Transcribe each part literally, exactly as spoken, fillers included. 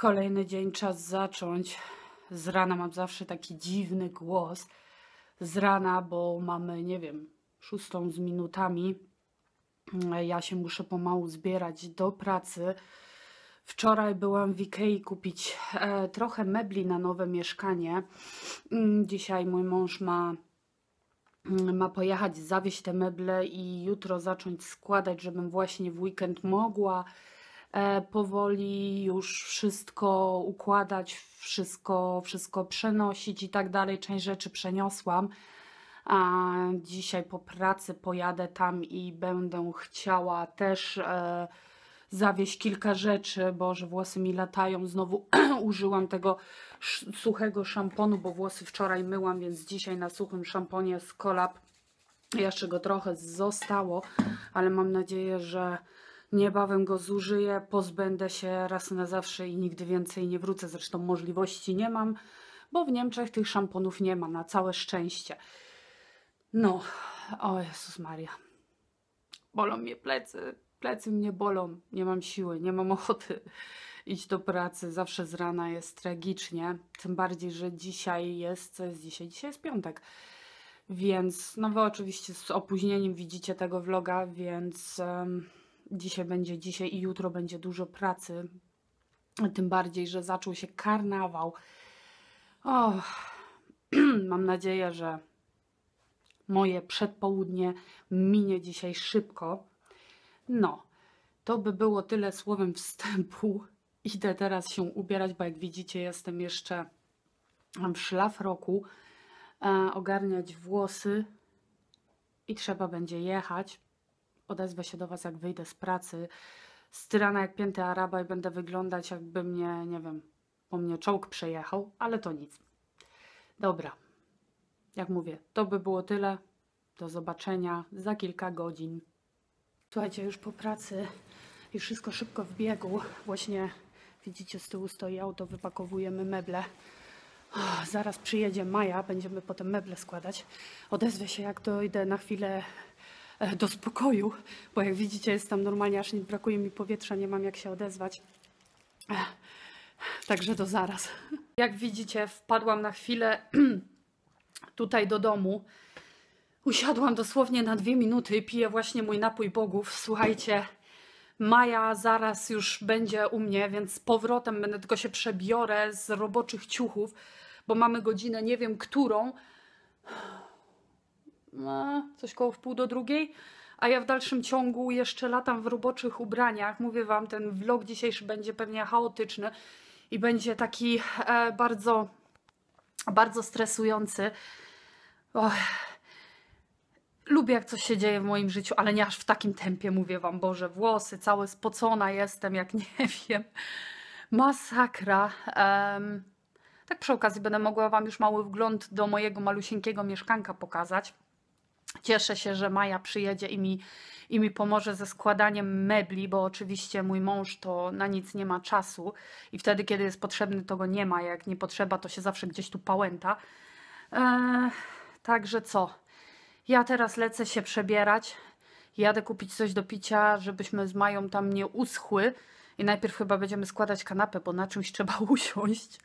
Kolejny dzień, czas zacząć. Z rana mam zawsze taki dziwny głos. Z rana, bo mamy, nie wiem, szóstą z minutami. Ja się muszę pomału zbierać do pracy. Wczoraj byłam w Ikei kupić e, trochę mebli na nowe mieszkanie. Mm, Dzisiaj mój mąż ma, mm, ma pojechać, zawieźć te meble i jutro zacząć składać, żebym właśnie w weekend mogła e, powoli już wszystko układać, wszystko, wszystko przenosić i tak dalej. Część rzeczy przeniosłam. A dzisiaj po pracy pojadę tam i będę chciała też e, zawieźć kilka rzeczy, bo że włosy mi latają. Znowu użyłam tego sz- suchego szamponu, bo włosy wczoraj myłam, więc dzisiaj na suchym szamponie z Colab jeszcze go trochę zostało, ale mam nadzieję, że niebawem go zużyję, pozbędę się raz na zawsze i nigdy więcej nie wrócę. Zresztą możliwości nie mam, bo w Niemczech tych szamponów nie ma, na całe szczęście. No, o Jezus Maria, bolą mnie plecy, plecy mnie bolą, nie mam siły, nie mam ochoty iść do pracy, zawsze z rana jest tragicznie, tym bardziej, że dzisiaj jest, co jest dzisiaj? Dzisiaj jest piątek, więc no wy oczywiście z opóźnieniem widzicie tego vloga, więc um, dzisiaj będzie, dzisiaj i jutro będzie dużo pracy, tym bardziej, że zaczął się karnawał. O, mam nadzieję, że moje przedpołudnie minie dzisiaj szybko. No, to by było tyle słowem wstępu. Idę teraz się ubierać, bo jak widzicie, jestem jeszcze w szlafroku, e, ogarniać włosy i trzeba będzie jechać. Odezwę się do Was, jak wyjdę z pracy. Styrana jak pięty Araba i będę wyglądać, jakby mnie, nie wiem, po mnie czołg przejechał, ale to nic. Dobra. Jak mówię, to by było tyle. Do zobaczenia za kilka godzin. Słuchajcie, już po pracy i wszystko szybko w biegu. Właśnie widzicie, z tyłu stoi auto, wypakowujemy meble. Oh, zaraz przyjedzie Maja, będziemy potem meble składać. Odezwę się, jak dojdę na chwilę e, do spokoju, bo jak widzicie, jest tam normalnie, aż nie brakuje mi powietrza, nie mam jak się odezwać. Ech, także do zaraz. Jak widzicie, wpadłam na chwilę tutaj do domu. Usiadłam dosłownie na dwie minuty i piję właśnie mój napój bogów. Słuchajcie, Maja zaraz już będzie u mnie, więc z powrotem będę tylko się przebiorę z roboczych ciuchów, bo mamy godzinę nie wiem którą. No, coś koło wpół do drugiej. A ja w dalszym ciągu jeszcze latam w roboczych ubraniach. Mówię Wam, ten vlog dzisiejszy będzie pewnie chaotyczny i będzie taki e, bardzo, bardzo stresujący. Och. Lubię, jak coś się dzieje w moim życiu, ale nie aż w takim tempie, mówię Wam. Boże, włosy, całe spocona jestem, jak nie wiem. Masakra. Um, tak przy okazji będę mogła Wam już mały wgląd do mojego malusieńkiego mieszkanka pokazać. Cieszę się, że Maja przyjedzie i mi, i mi pomoże ze składaniem mebli, bo oczywiście mój mąż to na nic nie ma czasu i wtedy, kiedy jest potrzebny, to go nie ma. Jak nie potrzeba, to się zawsze gdzieś tu pałęta. Eee, także co? Ja teraz lecę się przebierać. Jadę kupić coś do picia, żebyśmy z Mają tam nie uschły. I najpierw chyba będziemy składać kanapę, bo na czymś trzeba usiąść.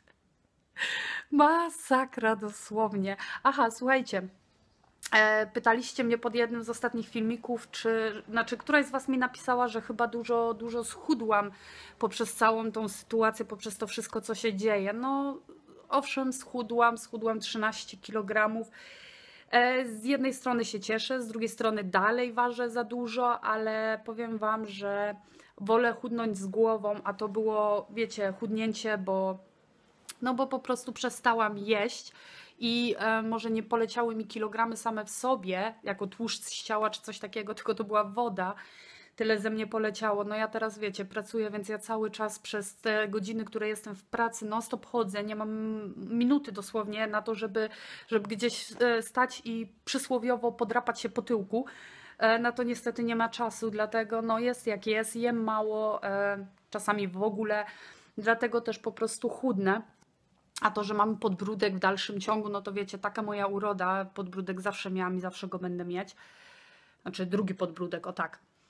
Masakra dosłownie. Aha, słuchajcie. E, pytaliście mnie pod jednym z ostatnich filmików, czy, znaczy któraś z Was mi napisała, że chyba dużo, dużo schudłam poprzez całą tą sytuację, poprzez to wszystko, co się dzieje. No, owszem, schudłam, schudłam trzynaście kilogramów. Z jednej strony się cieszę, z drugiej strony dalej ważę za dużo, ale powiem Wam, że wolę chudnąć z głową, a to było, wiecie, chudnięcie, bo, no bo po prostu przestałam jeść i e, może nie poleciały mi kilogramy same w sobie, jako tłuszcz z ciała czy coś takiego, tylko to była woda. Tyle ze mnie poleciało. No ja teraz, wiecie, pracuję, więc ja cały czas przez te godziny, które jestem w pracy, non stop chodzę. Nie mam minuty dosłownie na to, żeby, żeby gdzieś stać i przysłowiowo podrapać się po tyłku. Na to niestety nie ma czasu, dlatego no jest jak jest, jem mało, czasami w ogóle. Dlatego też po prostu chudnę. A to, że mam podbródek w dalszym ciągu, no to wiecie, taka moja uroda. Podbródek zawsze miałam i zawsze go będę mieć. Znaczy drugi podbródek, o tak.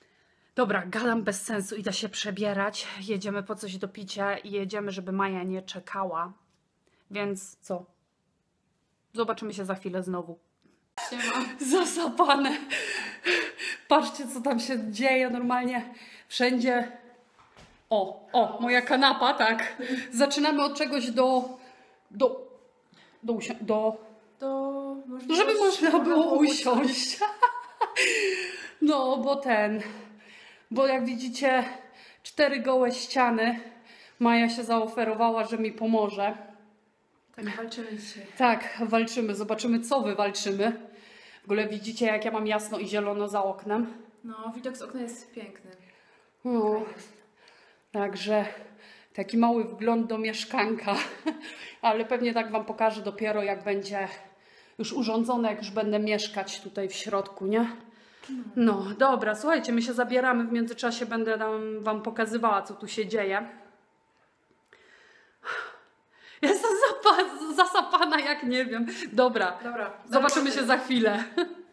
Dobra, gadam bez sensu, idę się przebierać. Jedziemy po coś do picia i jedziemy, żeby Maja nie czekała. Więc co? Zobaczymy się za chwilę znowu. Siema. Zasapane. Patrzcie, co tam się dzieje normalnie. Wszędzie. O, o, moja kanapa, tak. Zaczynamy od czegoś do... Do... Do... Usi- do To no, żeby można było usiąść. No, bo ten... Bo jak widzicie, cztery gołe ściany. Maja się zaoferowała, że mi pomoże. Tak, walczymy dzisiaj. Tak, walczymy. Zobaczymy, co wy walczymy. W ogóle widzicie, jak ja mam jasno i zielono za oknem. No, widok z okna jest piękny. No. Także taki mały wgląd do mieszkanka. Ale pewnie tak wam pokażę dopiero, jak będzie już urządzone, jak już będę mieszkać tutaj w środku, nie? No, dobra, słuchajcie, my się zabieramy. W międzyczasie będę tam wam pokazywała, co tu się dzieje. Jestem zapa- zasapana, jak nie wiem. Dobra, Dobra, zobaczymy się za chwilę.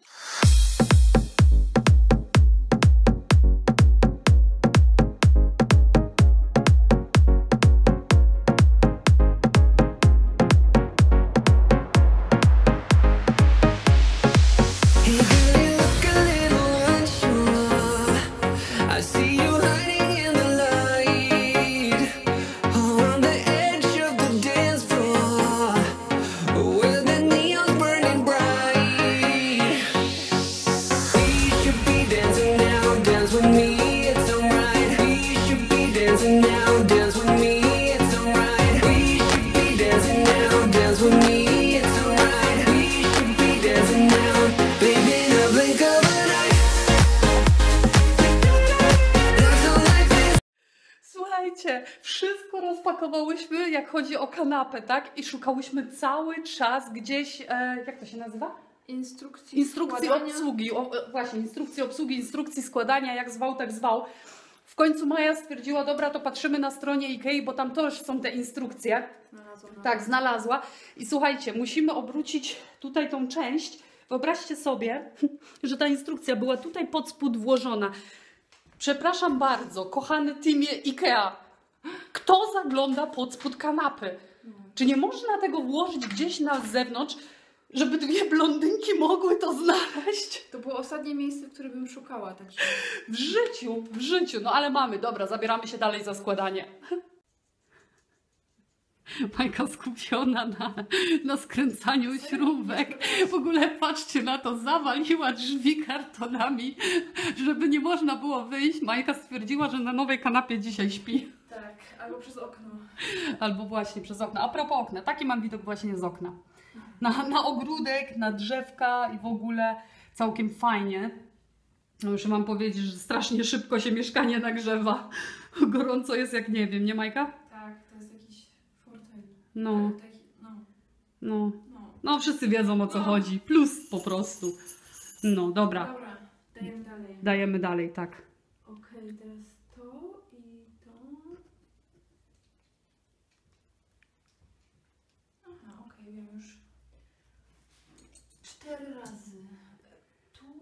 Słuchajcie, wszystko rozpakowałyśmy, jak chodzi o kanapę, tak? I szukałyśmy cały czas gdzieś, e, jak to się nazywa? Instrukcji, Instrukcji składania. obsługi, o, e, właśnie, instrukcji obsługi, instrukcji składania, jak zwał, tak zwał. W końcu Maja stwierdziła, dobra, to patrzymy na stronie Ikei, bo tam też są te instrukcje. Znalazłam, no. Tak, znalazła. I słuchajcie, musimy obrócić tutaj tą część. Wyobraźcie sobie, że ta instrukcja była tutaj pod spód włożona. Przepraszam bardzo, kochany teamie Ikea. Kto zagląda pod spód kanapy? Czy nie można tego włożyć gdzieś na zewnątrz, żeby dwie blondynki mogły to znaleźć? To było ostatnie miejsce, które bym szukała, także... W życiu, w życiu. No ale mamy, dobra, zabieramy się dalej za składanie. Majka skupiona na, na skręcaniu śrubek. W ogóle patrzcie na to, zawaliła drzwi kartonami, żeby nie można było wyjść. Majka stwierdziła, że na nowej kanapie dzisiaj śpi. Tak, albo przez okno. Albo właśnie przez okno. A propos okna, taki mam widok właśnie z okna. Na, na ogródek, na drzewka i w ogóle całkiem fajnie. No już mam powiedzieć, że strasznie szybko się mieszkanie nagrzewa. Gorąco jest jak nie wiem, nie Majka? Tak, to jest jakiś fortel. No, Taki, no, no. no. No wszyscy wiedzą, o co chodzi. Plus po prostu. No dobra, Dobra, dajemy dalej. dajemy dalej, tak. Okej, teraz to i to. Aha, okej, wiem już. Cztery razy. Tu, tu,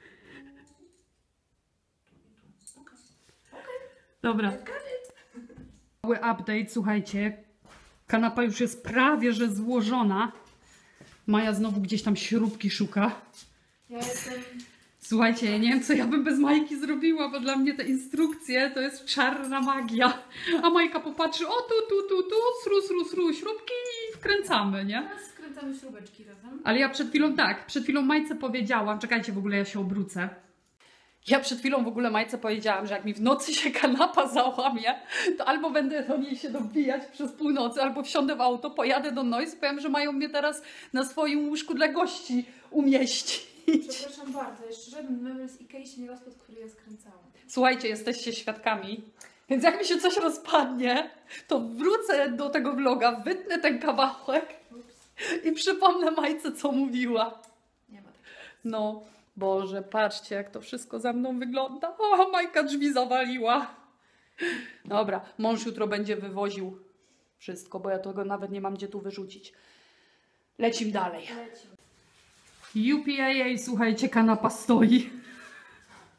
tu i tu. Okej. Dobra. Mały update, słuchajcie. Kanapa już jest prawie, że złożona. Maja znowu gdzieś tam śrubki szuka. Ja jestem... Słuchajcie, ja nie wiem, co ja bym bez Majki zrobiła, bo dla mnie te instrukcje to jest czarna magia. A Majka popatrzy, o tu, tu, tu, tu, sru, sru, sru, śrubki i wkręcamy, nie? Teraz skręcamy śrubeczki razem. Ale ja przed chwilą tak, przed chwilą Majce powiedziałam, czekajcie, w ogóle ja się obrócę. Ja przed chwilą w ogóle Majce powiedziałam, że jak mi w nocy się kanapa załamie, to albo będę do niej się dobijać przez północy, albo wsiądę w auto, pojadę do Noise, powiem, że mają mnie teraz na swoim łóżku dla gości umieścić. Przepraszam bardzo, jeszcze żaden mebel z Ikei się nie rozpadł, który ja skręcałam. Słuchajcie, jesteście świadkami, więc jak mi się coś rozpadnie, to wrócę do tego vloga, wytnę ten kawałek Ups, i przypomnę Majce, co mówiła. nie ma takiego. No, Boże, patrzcie, jak to wszystko za mną wygląda. O, Majka drzwi zawaliła. Dobra, mąż jutro będzie wywoził wszystko, bo ja tego nawet nie mam gdzie tu wyrzucić. Lecimy dalej. Lecimy. U P A A, słuchajcie, kanapa stoi.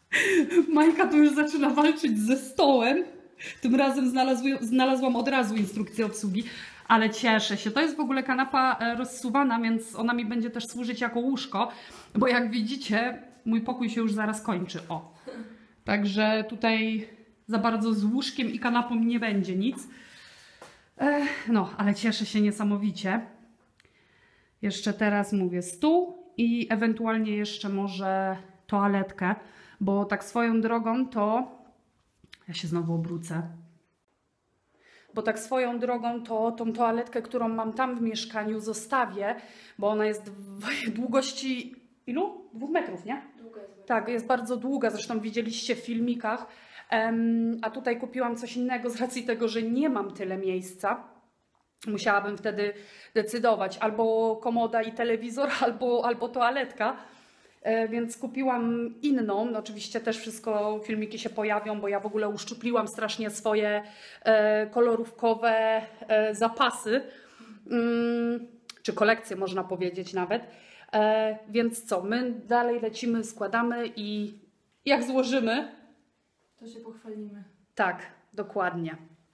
Majka tu już zaczyna walczyć ze stołem. Tym razem znalazły, znalazłam od razu instrukcję obsługi, ale cieszę się. To jest w ogóle kanapa e, rozsuwana, więc ona mi będzie też służyć jako łóżko, bo jak widzicie, mój pokój się już zaraz kończy. O. Także tutaj za bardzo z łóżkiem i kanapą nie będzie nic. E, no, ale cieszę się niesamowicie. Jeszcze teraz mówię stół i ewentualnie jeszcze może toaletkę, bo tak swoją drogą to... Ja się znowu obrócę. Bo tak swoją drogą to tą toaletkę, którą mam tam w mieszkaniu, zostawię, bo ona jest w długości ilu? Dwóch metrów, nie? Długa jest. Tak, jest bardzo długa, zresztą widzieliście w filmikach. Um, a tutaj kupiłam coś innego z racji tego, że nie mam tyle miejsca. Musiałabym wtedy decydować, albo komoda i telewizor, albo, albo toaletka. E, więc kupiłam inną. Oczywiście też wszystko, filmiki się pojawią, bo ja w ogóle uszczupliłam strasznie swoje e, kolorówkowe e, zapasy. Mm, czy kolekcje można powiedzieć nawet. E, więc co, my dalej lecimy, składamy i jak złożymy, To się pochwalimy. tak, dokładnie.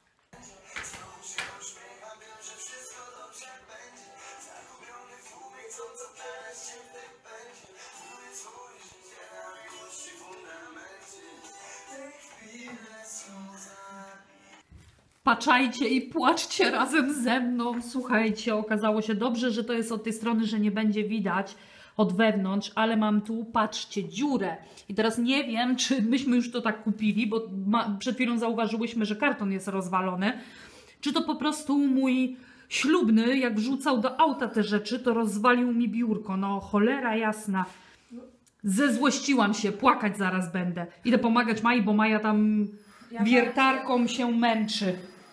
Patrzajcie i płaczcie razem ze mną. Słuchajcie, okazało się dobrze, że to jest od tej strony, że nie będzie widać od wewnątrz, ale mam tu, patrzcie, dziurę. I teraz nie wiem, czy myśmy już to tak kupili, bo ma, przed chwilą zauważyłyśmy, że karton jest rozwalony. Czy to po prostu mój ślubny, jak wrzucał do auta te rzeczy, to rozwalił mi biurko. No cholera jasna. Zezłościłam się, płakać zaraz będę. Idę pomagać Mai, bo Maja tam Ja wiertarką się męczy.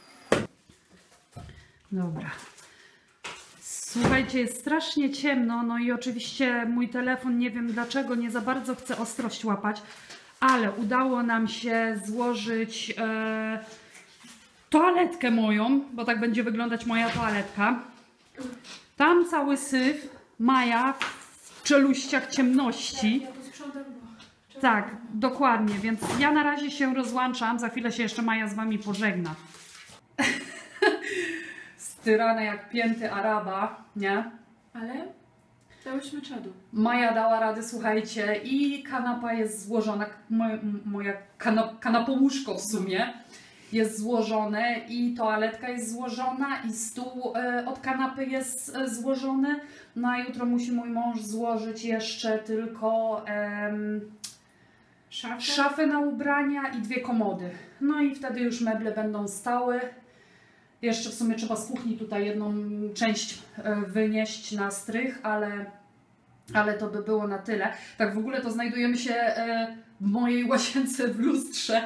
Dobra. Słuchajcie, jest strasznie ciemno, no i oczywiście mój telefon, nie wiem dlaczego, nie za bardzo chce ostrość łapać, ale udało nam się złożyć e, toaletkę moją, bo tak będzie wyglądać moja toaletka. Tam cały syf, Maja w czeluściach ciemności. Ja tu sprzątam, bo... Tak, dokładnie, więc ja na razie się rozłączam, za chwilę się jeszcze Maja z wami pożegna. Styrane jak pięty Araba, nie? Ale dałyśmy czadu. Maja dała radę, słuchajcie, i kanapa jest złożona, moja, moja kanap, kanapołóżko w sumie jest złożone i toaletka jest złożona i stół e, od kanapy jest e, złożony. No a jutro musi mój mąż złożyć jeszcze tylko em, Szafę? szafę na ubrania i dwie komody. No i wtedy już meble będą stały. Jeszcze w sumie trzeba z kuchni tutaj jedną część e, wynieść na strych, ale, ale to by było na tyle. Tak w ogóle to znajdujemy się e, w mojej łazience w lustrze.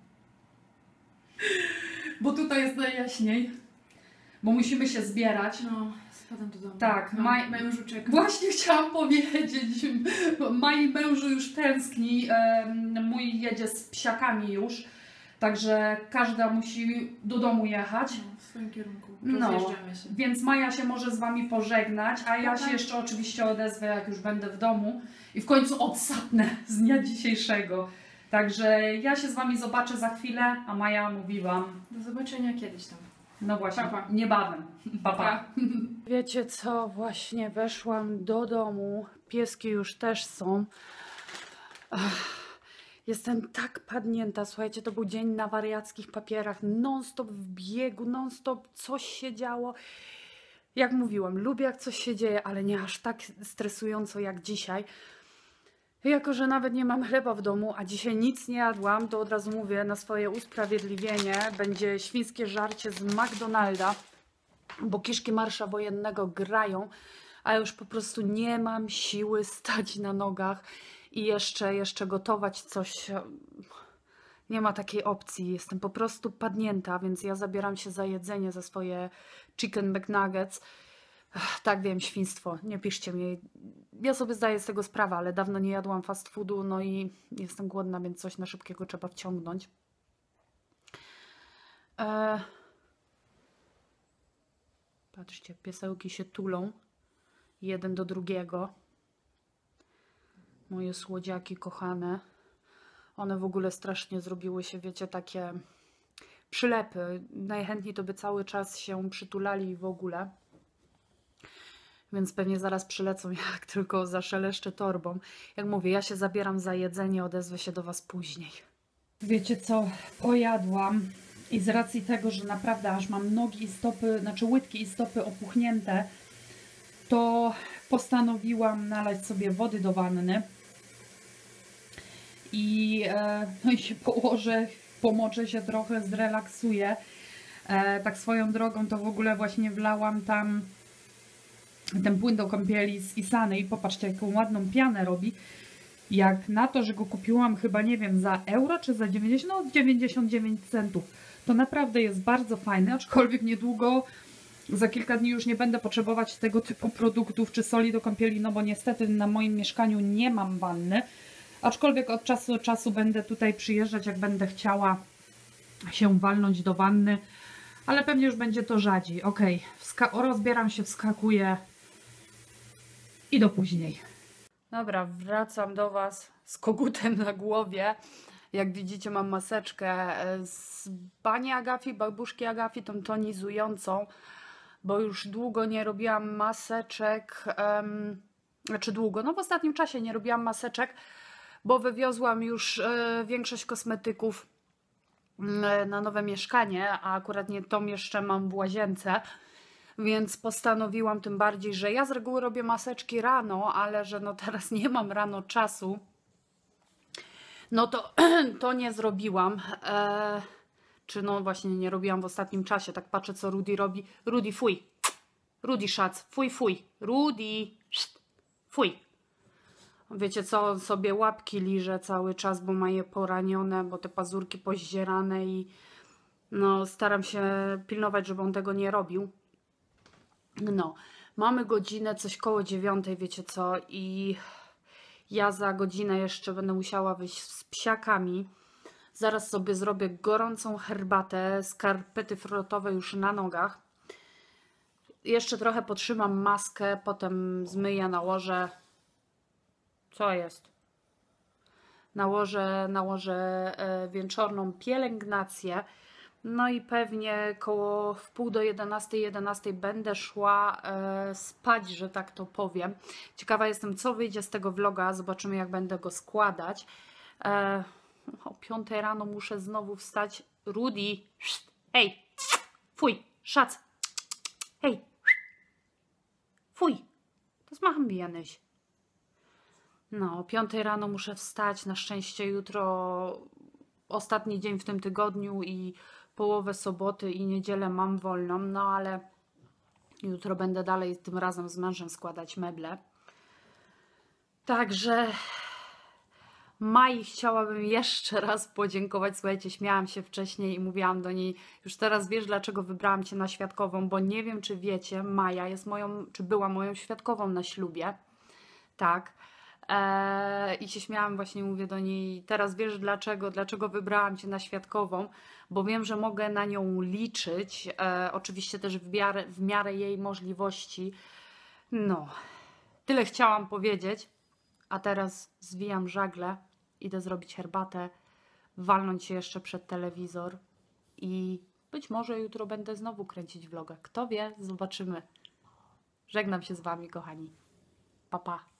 Bo tutaj jest najjaśniej. Bo musimy się zbierać. No, spadam do domu. Tak, no, Maj- mężu czeka. Właśnie chciałam powiedzieć, Mai mężu już tęskni, em, mój jedzie z psiakami już, także każda musi do domu jechać, No, w swoim kierunku. No. Rozjeżdżamy się. więc Maja się może z wami pożegnać, a ja się Tak. jeszcze oczywiście odezwę, jak już będę w domu i w końcu odsapnę z dnia dzisiejszego. Także ja się z wami zobaczę za chwilę, a Maja mówiłam, Do zobaczenia kiedyś tam. no właśnie, Pa, pa. niebawem. Pa, pa. Pa. Wiecie co, właśnie weszłam do domu, pieski już też są. Ach, jestem tak padnięta, słuchajcie, to był dzień na wariackich papierach, non-stop w biegu, non-stop coś się działo. Jak mówiłam, lubię jak coś się dzieje, ale nie aż tak stresująco jak dzisiaj. Jako że nawet nie mam chleba w domu, a dzisiaj nic nie jadłam, to od razu mówię, na swoje usprawiedliwienie będzie świńskie żarcie z McDonalda, bo kiszki marsza wojennego grają, a ja już po prostu nie mam siły stać na nogach i jeszcze, jeszcze gotować coś. Nie ma takiej opcji, jestem po prostu padnięta, więc ja zabieram się za jedzenie, za swoje chicken McNuggets. Ach, tak wiem, świństwo, nie piszcie mi. Ja sobie zdaję z tego sprawę, ale dawno nie jadłam fast foodu, no i jestem głodna, więc coś na szybkiego trzeba wciągnąć. E... Patrzcie, piesełki się tulą jeden do drugiego. Moje słodziaki kochane. One w ogóle strasznie zrobiły się, wiecie, takie przylepy. Najchętniej to by cały czas się przytulali w ogóle. Więc pewnie zaraz przylecą, jak tylko zaszeleszczę torbą. Jak mówię, ja się zabieram za jedzenie, odezwę się do Was później. Wiecie co, pojadłam i z racji tego, że naprawdę aż mam nogi i stopy, znaczy łydki i stopy opuchnięte, to postanowiłam nalać sobie wody do wanny i, e, no i się położę, pomoczę się trochę, zrelaksuję. E, tak swoją drogą to w ogóle właśnie wlałam tam ten płyn do kąpieli z Isany i popatrzcie, jaką ładną pianę robi. Jak na to, że go kupiłam chyba, nie wiem, za euro czy za dziewięćdziesiąt, no dziewięćdziesiąt dziewięć centów. To naprawdę jest bardzo fajne, aczkolwiek niedługo, za kilka dni już nie będę potrzebować tego typu produktów czy soli do kąpieli, no bo niestety na moim mieszkaniu nie mam wanny. Aczkolwiek od czasu do czasu będę tutaj przyjeżdżać, jak będę chciała się walnąć do wanny, ale pewnie już będzie to rzadziej. Ok, rozbieram się, wskakuję i do później. Dobra, wracam do Was z kogutem na głowie. Jak widzicie, mam maseczkę z bani Agafi, babuszki Agafi, tą tonizującą, bo już długo nie robiłam maseczek, um, znaczy długo, no w ostatnim czasie nie robiłam maseczek, bo wywiozłam już e, większość kosmetyków e, na nowe mieszkanie, a akurat nie tą jeszcze mam w łazience. Więc postanowiłam, tym bardziej, że ja z reguły robię maseczki rano, ale że no teraz nie mam rano czasu, no to, to nie zrobiłam. Eee, czy no właśnie nie robiłam w ostatnim czasie. Tak patrzę, co Rudy robi. Rudy, fuj. Rudy, szac. Fuj, fuj. Rudy, fuj. Wiecie co, on sobie łapki liże cały czas, bo ma je poranione, bo te pazurki pozdzierane i no staram się pilnować, żeby on tego nie robił. No, mamy godzinę, coś koło dziewiątej, wiecie co, i ja za godzinę jeszcze będę musiała wyjść z psiakami. Zaraz sobie zrobię gorącą herbatę, skarpety frotowe już na nogach. Jeszcze trochę potrzymam maskę, potem zmyję, nałożę. Co jest? Nałożę, nałożę e, wieczorną pielęgnację. No i pewnie koło w pół do jedenastej, jedenastej będę szła e, spać, że tak to powiem. Ciekawa jestem, co wyjdzie z tego vloga. Zobaczymy, jak będę go składać. E, o piątej rano muszę znowu wstać. Rudy, hej, fuj, szac, hej, fuj, to zmacham bijanyś. No, o piątej rano muszę wstać. Na szczęście jutro ostatni dzień w tym tygodniu i połowę soboty i niedzielę mam wolną, no ale jutro będę dalej tym razem z mężem składać meble. Także Mai chciałabym jeszcze raz podziękować. Słuchajcie, śmiałam się wcześniej i mówiłam do niej, już teraz wiesz, dlaczego wybrałam Cię na świadkową, bo nie wiem, czy wiecie, Maja jest moją, czy była moją świadkową na ślubie. Tak. Eee, I się śmiałam, właśnie mówię do niej, teraz wiesz dlaczego, dlaczego wybrałam Cię na świadkową, bo wiem, że mogę na nią liczyć, eee, oczywiście też w miarę, w miarę jej możliwości. No, tyle chciałam powiedzieć, a teraz zwijam żagle, idę zrobić herbatę, walnąć się jeszcze przed telewizor i być może jutro będę znowu kręcić vloga. Kto wie, zobaczymy. Żegnam się z Wami, kochani. Pa, pa.